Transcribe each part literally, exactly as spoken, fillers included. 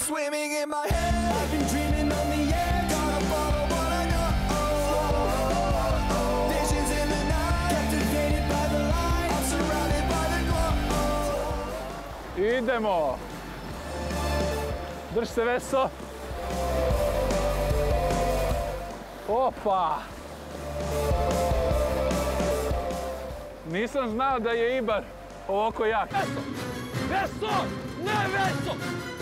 swimming in my head. I've been dreaming on the air. Gotta follow what I know. Visions in the night. Captivated by the light. I'm surrounded by the glow. Idemo! Drž se, Veso! Opa! Nisam znao da je Ibar ovako jak. Veso! Veso! Ne, Veso!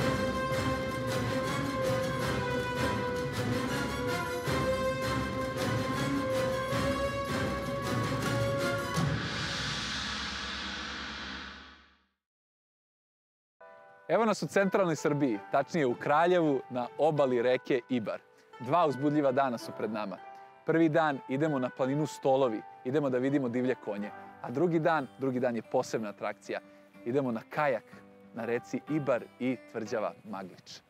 Evo nas u centralnoj Srbiji, tačnije u Kraljevu, na obali reke Ibar. Dva uzbudljiva dana su pred nama. Prvi dan idemo na planinu Stolovi, idemo da vidimo divlje konje. A drugi dan, drugi dan je posebna atrakcija. Idemo na kajak na reci Ibar i tvrđava Maglič.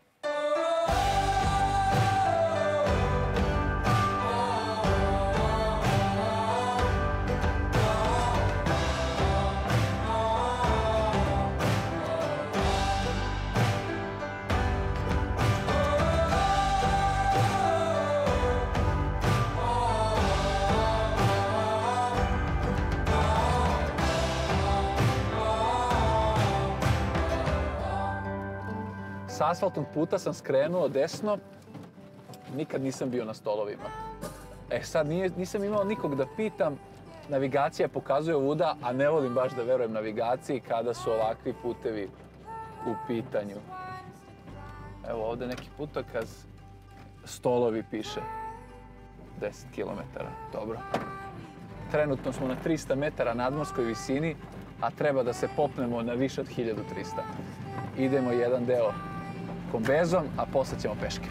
S asfaltnog puta sam skrenuo desno, nikad nisam bio na Stolovima. E sad nije, nisam imao nikog da pitam, navigacija pokazuje ovuda, a ne volim baš da verujem navigaciji kada su ovakvi putevi u pitanju. Evo ovdje neki putokaz, Stolovi piše, deset kilometara, dobro. Trenutno smo na trista metara nadmorskoj visini, a treba da se popnemo na više od hiljadu trista. Idemo jedan deo kombezom, a posle ćemo peške.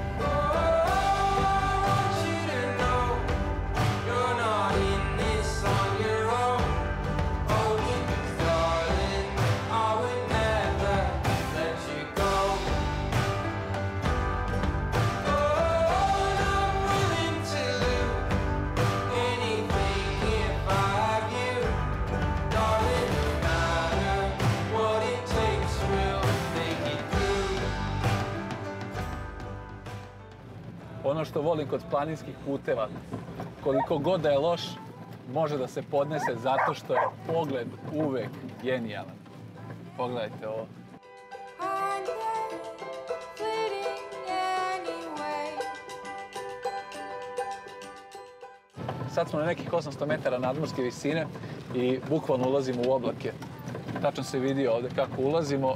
Ono što volim kod planinskih puteva, koliko god da je loš, može da se podnese zato što je pogled uvek genijalan. Pogledajte ovo. Sad smo na nekih osamsto metara nadmorske visine i bukvalno ulazimo u oblake. Tačno se vidi ovdje kako ulazimo.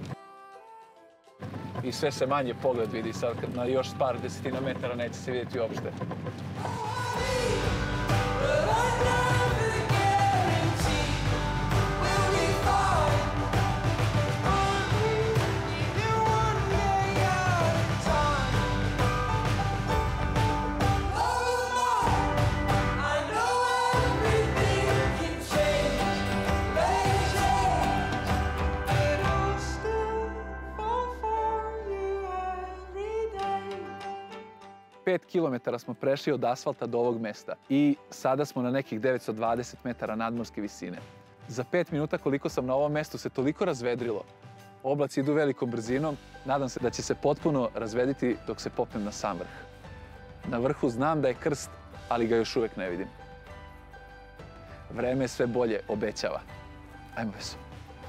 I sve se manje pogled vidi, sad na još par desetina metara neće se vidjeti uopšte. pet kilometara smo prešli od asfalta do ovog mesta i sada smo na nekih devetsto dvadeset metara nadmorske visine. Za pet minuta koliko sam na ovom mestu se toliko razvedrilo. Oblaci idu velikom brzinom, nadam se da će se potpuno razvediti dok se popnem na sam vrh. Na vrhu znam da je krst, ali ga još uvek ne vidim. Vreme sve bolje obećava. Ajmo, Veso.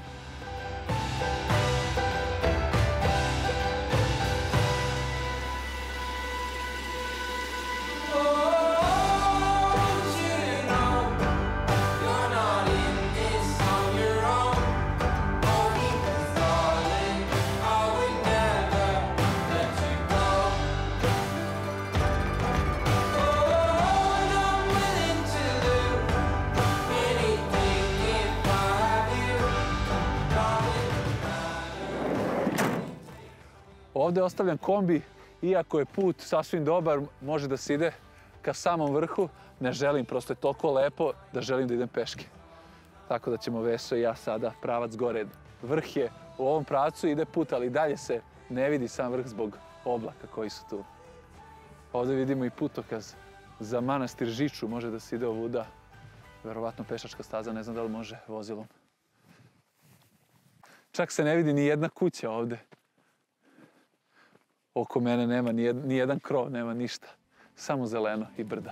Ovdje je ostavljen kombi, iako je put sasvim dobar, može da se ide ka samom vrhu. Ne želim, prosto je toliko lepo da želim da idem peške. Tako da ćemo Veso i ja sada pravac gore. Vrh je u ovom pravcu, ide put, ali dalje se ne vidi sam vrh zbog oblaka koji su tu. Ovdje vidimo i putokaz za manastir Žiču, može da se ide ovuda. Verovatno pešačka staza, ne znam da li može vozilom. Čak se ne vidi ni jedna kuća ovdje. Oko mene nema ni jed- ni jedan krov, nema ništa. Samo zeleno i brda.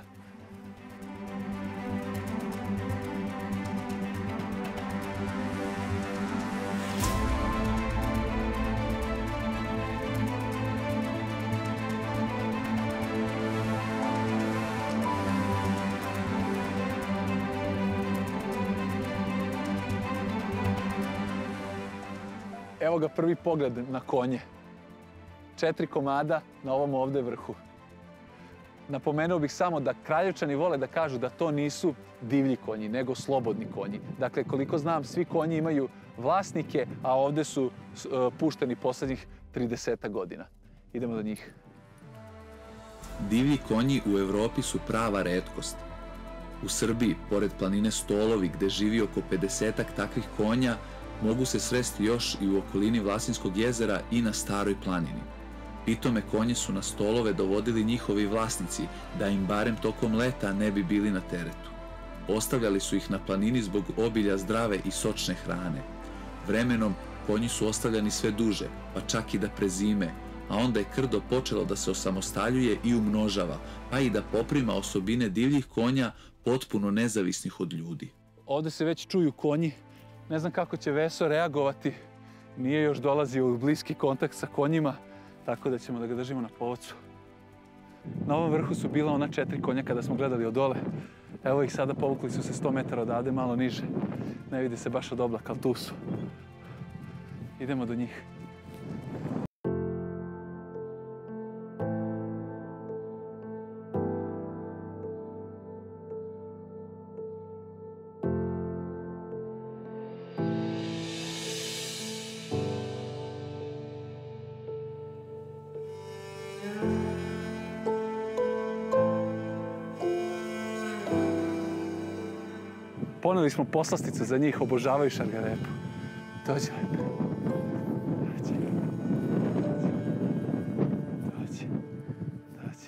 Evo ga prvi pogled na konje. Četiri komada na ovom ovde vrhu. Napomenuo bih samo da Kraljevčani vole da kažu da to nisu divlji konji, nego slobodni konji. Dakle, koliko znam, svi konji imaju vlasnike, a ovde su uh, pušteni poslednjih trideset godina. Idemo do njih. Divlji konji u Evropi su prava retkost. U Srbiji, pored planine Stolovi, gde živi oko pedesetak takvih konja, mogu se sresti još i u okolini Vlasinskog jezera i na Staroj planini. Pitome konje su na stolove dovodili njihovi vlasnici, da im barem tokom leta ne bi bili na teretu. Ostavljali su ih na planini zbog obilja zdrave i sočne hrane. Vremenom konji su ostavljani sve duže, pa čak i da prezime, a onda je krdo počelo da se osamostaljuje i umnožava, pa i da poprima osobine divljih konja potpuno nezavisnih od ljudi. Ovde se već čuju konji. Ne znam kako će Veso reagovati. Nije još dolazio u bliski kontakt sa konjima, tako da ćemo da ga držimo na povodcu. Na ovom vrhu su bila ona četiri konja kada smo gledali od dole. Evo ih sada, povukli su se sto metara odavde, malo niže. Ne vidi se baš od oblaka, ali tu su. Idemo do njih. Poneli smo poslastice za njih, obožavaju šargarepu. Dođi lepo. Dođi. Dođi. Dođi.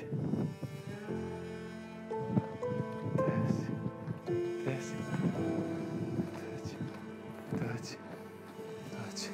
Desi. Desi. Dođi. Dođi. Dođi.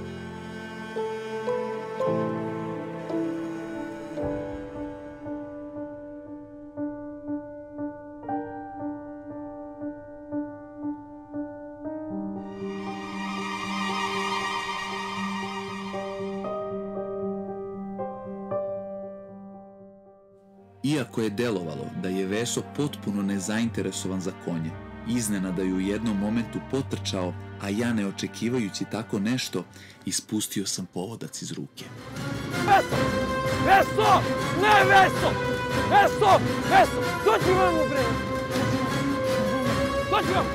Iako je delovalo da je Veso potpuno nezainteresovan za konje, iznenada je u jednom momentu potrčao, a ja ne očekivajući tako nešto, ispustio sam povodac iz ruke. Veso! Veso! Ne, Veso! Veso! Veso! Dođi vamo, bre! Dođi vamo!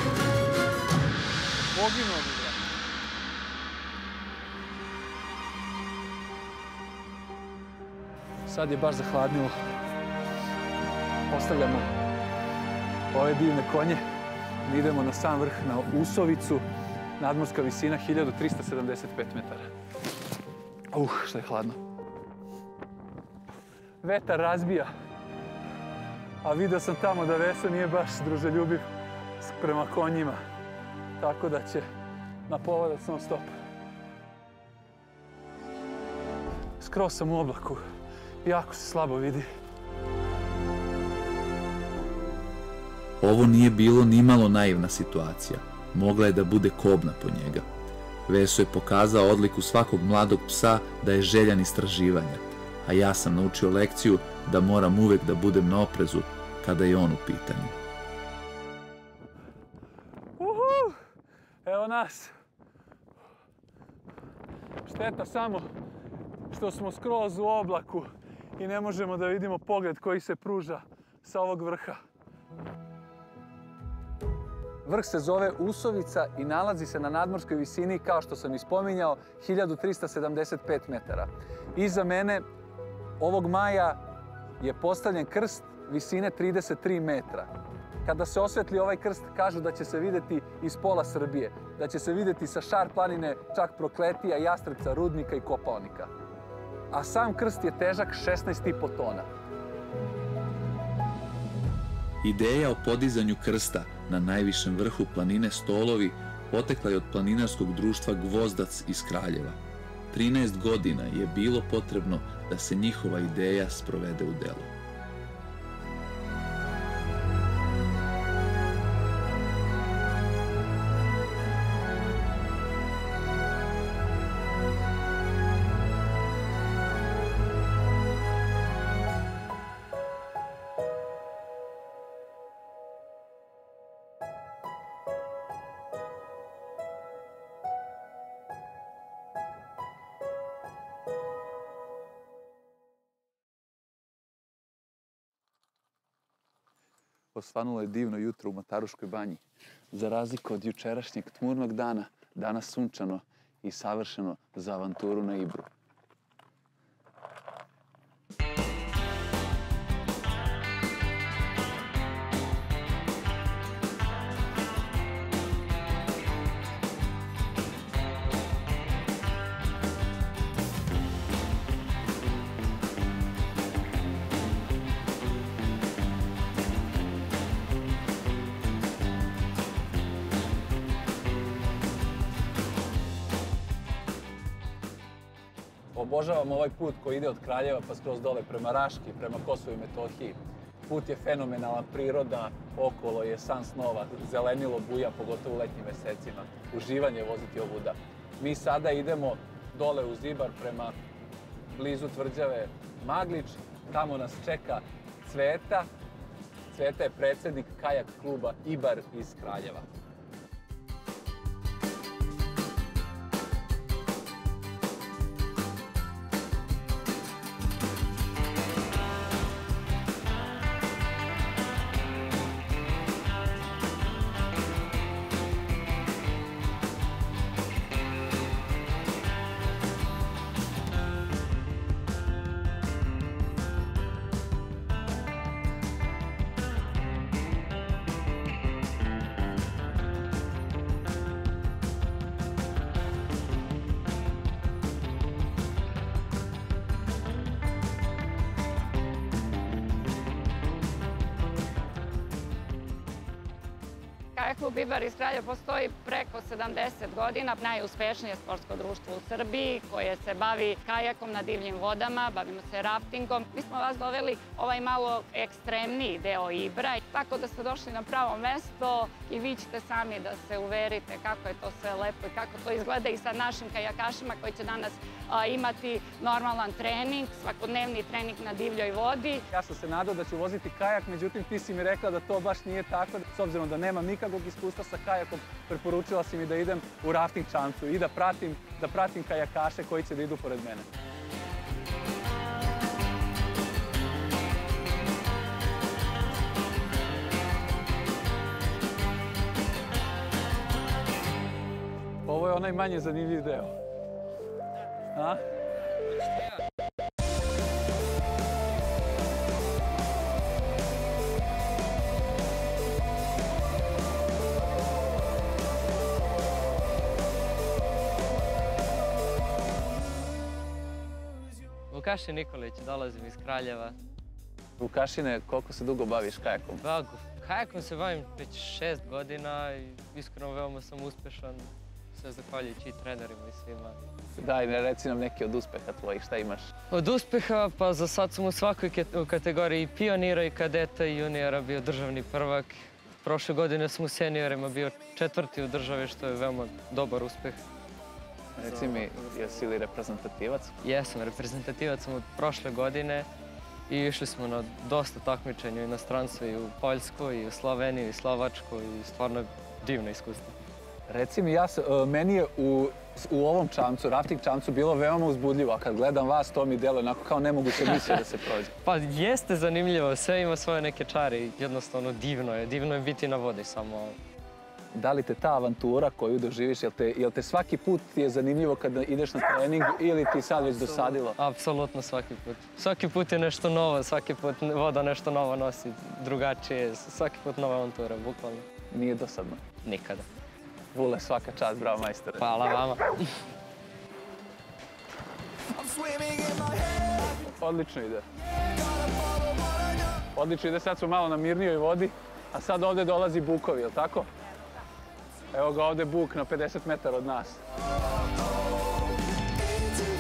Poginuo bi, bre. Sad je baš zahladnilo. Ostavljamo ove divne konje. Mi idemo na sam vrh, na Usovicu. Nadmorska visina hiljadu trista sedamdeset pet metara. Uh, što je hladno. Vetar razbija. A vidio sam tamo da Veso nije baš druželjubiv prema konjima. Tako da će na povodac non stop. Skroz sam u oblaku. Jako se slabo vidi. Ovo nije bilo nimalo naivna situacija. Mogla je da bude kobna po njega. Veso je pokazao odliku svakog mladog psa da je željan istraživanja, a ja sam naučio lekciju da moram uvek da budem na oprezu kada je on u pitanju. Uhu! Evo nas. Šteta samo što smo skroz u oblaku i ne možemo da vidimo pogled koji se pruža sa ovog vrha. Vrh se zove Usovica i nalazi se na nadmorskoj visini, kao što sam i spominjao, hiljadu trista sedamdeset pet metara. Iza mene ovog maja je postavljen krst visine trideset tri metra. Kada se osvetli ovaj krst, kažu da će se videti iz pola Srbije, da će se videti sa Šar planine, čak Prokletija, Jastrebca, Rudnika i Kopaonika. A sam krst je težak šesnaest i po tona. Ideja o podizanju krsta na najvišem vrhu planine Stolovi potekla je od planinarskog društva Gvozdac iz Kraljeva. trinaest godina je bilo potrebno da se njihova ideja sprovede u delo. Osvanulo je divno jutro u Mataruškoj banji. Za razliku od jučerašnjeg tmurnog dana, danas sunčano i savršeno za avanturu na Ibru. Obožavam ovaj put koji ide od Kraljeva pa skroz dole prema Raški, prema Kosovu i Metohiji. Put je fenomenalan, priroda okolo je san snova, zelenilo buja, pogotovo u letnjim mesecima. Uživanje voziti ovuda. Mi sada idemo dole u Zibar prema blizu tvrđave Maglič. Tamo nas čeka Cveta. Cveta je predsjednik kajak kluba Ibar iz Kraljeva. Kajak klub Ibar iz Kraljeva postoji preko sedamdeset godina, najuspešnije sportsko društvo u Srbiji koje se bavi kajakom na divljim vodama, bavimo se raftingom. Mi smo vas doveli ovaj malo ekstremniji deo Ibra, tako da ste došli na pravo mesto i vi ćete sami da se uverite kako je to sve lepo i kako to izgleda i sa našim kajakašima koji će danas a, imati normalan trening, svakodnevni trening na divljoj vodi. Ja sam se nadao da ću voziti kajak, međutim ti si mi rekla da to baš nije tako. S obzirom da nemam nikakvog iskustva sa kajakom, preporučila si mi da idem u rafting čamcu i da pratim, da pratim kajakaše koji će da idu pored mene. Ovo je onaj manje zanimljiv deo. A? Vukašin Nikolić, dolazim iz Kraljeva. Vukašine, koliko se dugo baviš kajakom? Pa, kajakom se bavim već šest godina i iskreno veoma sam uspešan, sve zahvaljujući i trenerima i svima. Daj, reci nam neki od uspeha tvojih, šta imaš? Od uspeha, pa za sad sam u svakoj kategoriji pionira i kadeta i juniora bio državni prvak. Prošle godine sam u seniorima bio četvrti u državi, što je veoma dobar uspeh. Reci mi, jesi li reprezentativac? Jesam, reprezentativac sam od prošle godine i išli smo na dosta takmičenja u inostranstvu i u Poljsku, i u Sloveniju, i Slovačku i stvarno divno iskustvo. Reci mi, ja, meni je u, u ovom čamcu, rafting čamcu, bilo veoma uzbudljivo, a kad gledam vas, to mi deluje onako kao nemoguća misija da se prođe. Pa jeste zanimljivo, sve ima svoje neke čare i jednostavno divno je, divno je biti na vodi samo. Da li te ta avantura koju doživiš, jel te, jel te svaki put ti je zanimljivo kada ideš na trening ili ti sad već dosadilo? Apsolutno svaki put. Svaki put je nešto novo, svaki put voda nešto novo nosi, drugačije, svaki put nova avantura, bukvalno. Nije dosadno? Nikada. Vule, svaka čast, bravo majstore. Hvala vama. Odlično ide. Odlično ide, sad smo malo na mirnijoj vodi, a sad ovde dolazi bukovi, je li tako? Evo ga ovde buk na pedeset metara od nas. Into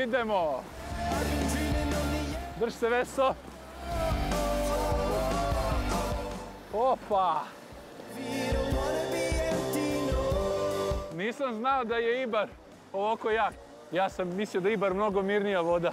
Idemo! Drž se, Veso! Opa! Nisam znao da je Ibar ovako jak. Ja sam mislio da je Ibar mnogo mirnija voda.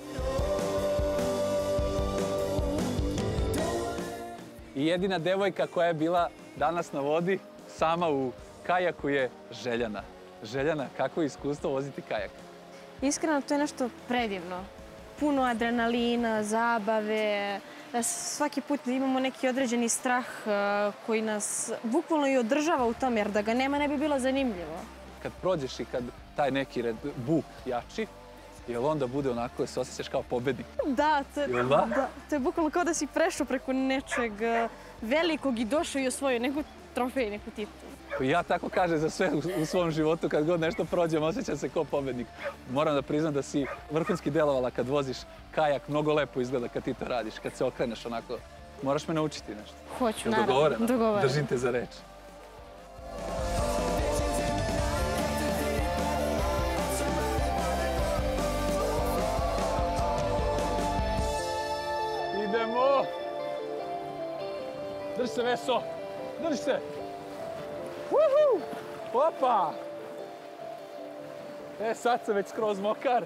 I jedina devojka koja je bila danas na vodi, sama u kajaku, je Željana. Željana, kako je iskustvo voziti kajak? Iskreno, to je nešto predivno. Puno adrenalina, zabave. Svaki put imamo neki određeni strah koji nas bukvalno i održava u tom, jer da ga nema ne bi bilo zanimljivo. Kad prođeš i kad taj neki red, buk jači, jel onda bude onako da se osjećaš kao pobednik? Da, to, Jel da? da, to je bukvalno kao da si prešao preko nečeg velikog i došao i osvojio neku trofej, neku titulu. Ja tako kažem za sve u svom životu, kad god nešto prođem, osjećam se kao pobednik. Moram da priznam da si vrhunski delovala kad voziš kajak, mnogo lepo izgleda kad ti to radiš, kad se okreneš onako. Moraš me naučiti nešto. Hoću, Jel naravno. dogovoreno? Dogovoreno. Držim te za reč. Idemo! Drži se, Veso! Drži se! Uhu! Opa! E, sad sam već skroz mokar.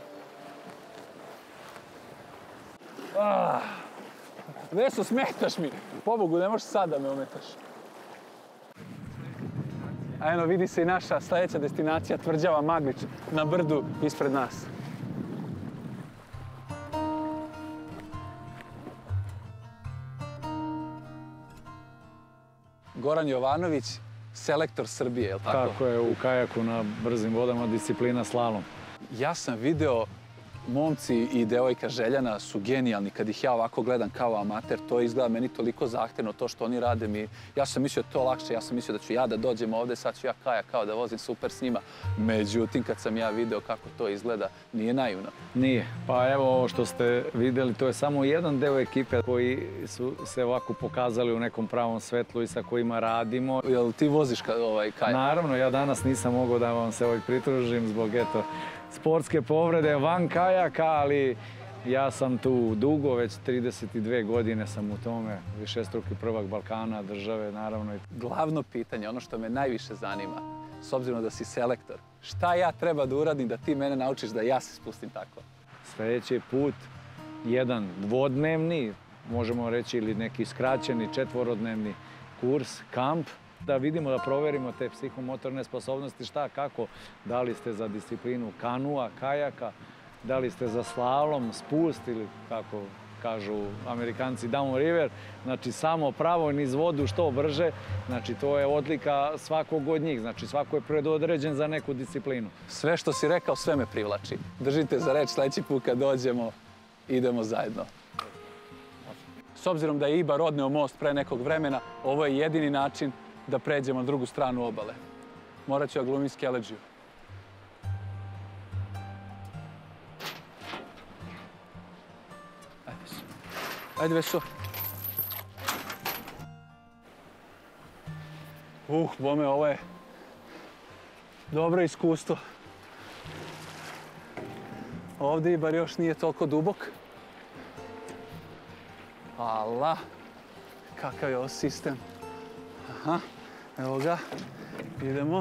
Ah. Veso, smetaš mi! Pobogu, ne možeš sad da me ometaš. A eno, vidi se i naša sljedeća destinacija, tvrđava Maglić, na brdu ispred nas. Goran Jovanović, selektor Srbije, je li tako? Tako je, u kajaku na brzim vodama disciplina slalom. Ja sam video, momci i devojka Željana su genijalni. Kad ih ja ovako gledam kao amater, to izgleda meni toliko zahtevno, to što oni rade mi. Ja sam mislio da je to lakše, ja sam mislio da ću ja da dođem ovde, sad ću ja kajak kao da vozim super s njima. Međutim, kad sam ja video kako to izgleda, nije naivno. Nije. Pa evo ovo što ste vidjeli, to je samo jedan deo ekipe koji su se ovako pokazali u nekom pravom svetlu i sa kojima radimo. Jel ti voziš ka, ovaj, kajak? Naravno, ja danas nisam mogao da vam se ovaj pridružim zbog eto, sportske povrede van kajaka, ali ja sam tu dugo, već trideset dve godine sam u tome, višestruki prvak Balkana, države, naravno. Glavno pitanje, ono što me najviše zanima, s obzirom da si selektor, šta ja treba da uradim da ti mene naučiš da ja se spustim tako? Sljedeći put, jedan dvodnevni, možemo reći, ili neki skraćeni četvorodnevni kurs, kamp, da vidimo, da proverimo te psihomotorne sposobnosti, šta, kako, da li ste za disciplinu kanua, kajaka, da li ste za slalom, spust ili kako kažu Amerikanci down river, znači samo pravo niz vodu što brže, znači to je odlika svakog od njih, znači svako je predodređen za neku disciplinu. Sve što si rekao, sve me privlači. Držite za reč, sljedeći put kad dođemo, idemo zajedno. S obzirom da je Ibar odneo most pre nekog vremena, ovo je jedini način da pređemo na drugu stranu obale. Morat ću da glumim skeleđiju. Ajde, Veso. Ajde, Veso. Uh, bome, ovo je dobro iskustvo. Ovdje Ibar još nije toliko dubok. Ala, kakav je ovo sistem. Aha, evo ga, idemo.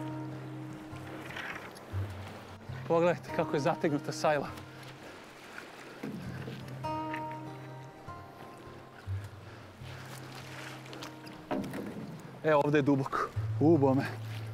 Pogledajte kako je zategnuta sajla. Evo, ovdje je duboko. U, bome.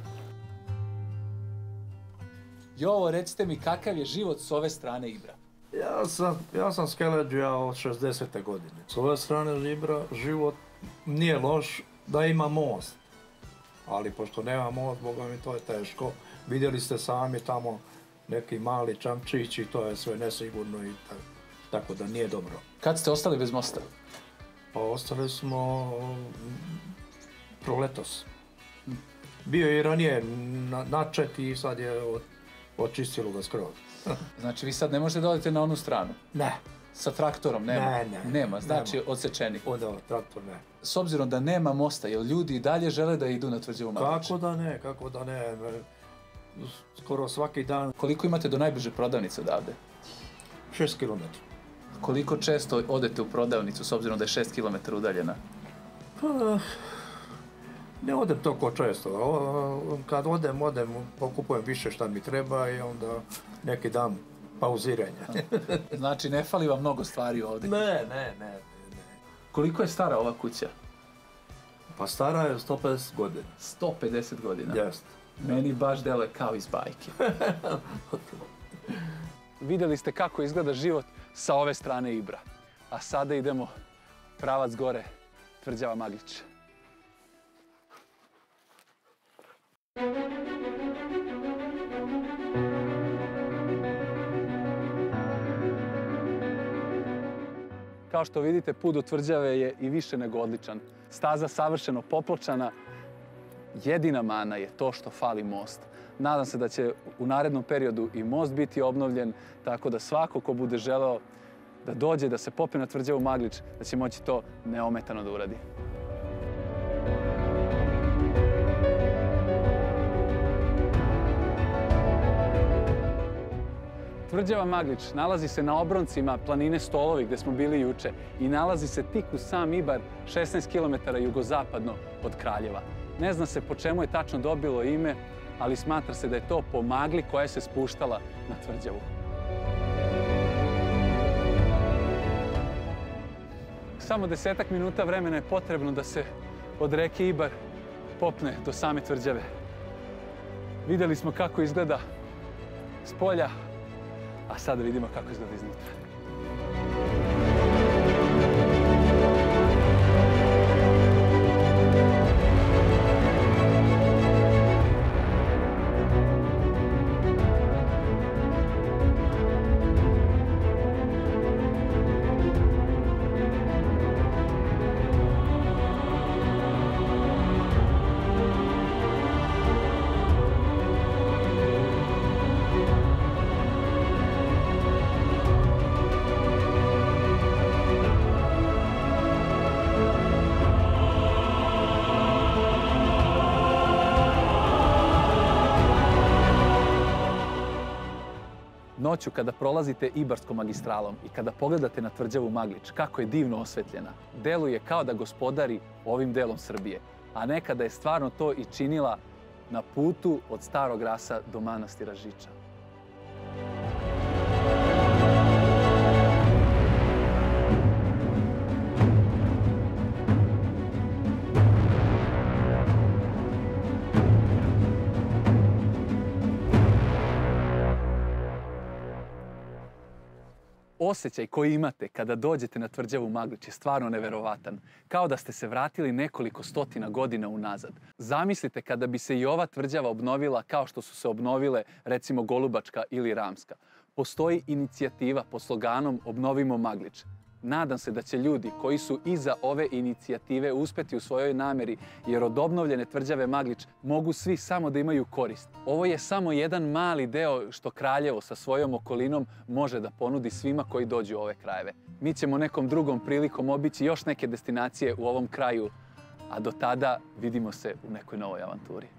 Jovo, recite mi kakav je život s ove strane Ibra? Ja sam, ja sam skeleđija od šezdesete godine. S ove strane Ibra život nije loš da ima most. Ali pošto nema most, boga mi to je teško. Vidjeli ste sami tamo neki mali čamčići, to je sve nesigurno i tako, tako da nije dobro. Kad ste ostali bez mosta? Pa ostali smo proletos. Bio je i ranije na, načet i sad je od, očistilo ga skroz. Znači vi sad ne možete da odete na onu stranu? Ne. Sa traktorom nema? Ne, ne. Nema, znači nema. odsečeni. Onda traktor ne. S obzirom da nema mosta, jel ljudi i dalje žele da idu na tvrđavu Maglić? Kako da ne, kako da ne. skoro svaki dan. Koliko imate do najbliže prodavnice odavde? Šest kilometara. Koliko često odete u prodavnicu s obzirom da je šest kilometara udaljena? Pa, ne odem toliko često. O, kad odem, odem, pokupujem više šta mi treba i onda neki dan pauziranja. Znači, ne fali vam mnogo stvari ovdje? Ne, ne, ne, ne. Koliko je stara ova kuća? Pa stara je sto pedeset godina. sto pedeset godina? Jest. Meni baš deluje kao iz bajke. Vidjeli ste kako izgleda život sa ove strane Ibra. A sada idemo pravac gore, Tvrđava Maglić. Kao što vidite, put do Tvrđave je i više nego odličan. Staza savršeno popločana. Jedina mana je to što fali most. Nadam se da će u narednom periodu i most biti obnovljen, tako da svako ko bude želeo da dođe, da se popne na Tvrđavu Maglić, da će moći to neometano da uradi. Tvrđava Maglić nalazi se na obroncima planine Stolovi gdje smo bili juče i nalazi se tik uz sam Ibar, šesnaest kilometara jugozapadno od Kraljeva. Ne zna se po čemu je tačno dobilo ime, ali smatra se da je to po magli koja se spuštala na Tvrđavu. Samo desetak minuta vremena je potrebno da se od reke Ibar popne do same Tvrđave. Vidjeli smo kako izgleda s polja, a sada vidimo kako izgleda iznutra. Noću kada prolazite Ibarskom magistralom i kada pogledate na Tvrđavu Maglić, kako je divno osvetljena, deluje kao da gospodari ovim delom Srbije, a nekada je stvarno to i činila na putu od Starog Rasa do manastira Žiča. Osjećaj koji imate kada dođete na Tvrđavu Maglić je stvarno neverovatan. Kao da ste se vratili nekoliko stotina godina unazad. Zamislite kada bi se i ova tvrđava obnovila kao što su se obnovile recimo Golubačka ili Ramska. Postoji inicijativa pod sloganom Obnovimo Maglić. Nadam se da će ljudi koji su iza ove inicijative uspeti u svojoj nameri, jer od obnovljene Tvrđave Maglić mogu svi samo da imaju korist. Ovo je samo jedan mali deo što Kraljevo sa svojom okolinom može da ponudi svima koji dođu u ove krajeve. Mi ćemo nekom drugom prilikom obići još neke destinacije u ovom kraju, a do tada vidimo se u nekoj novoj avanturi.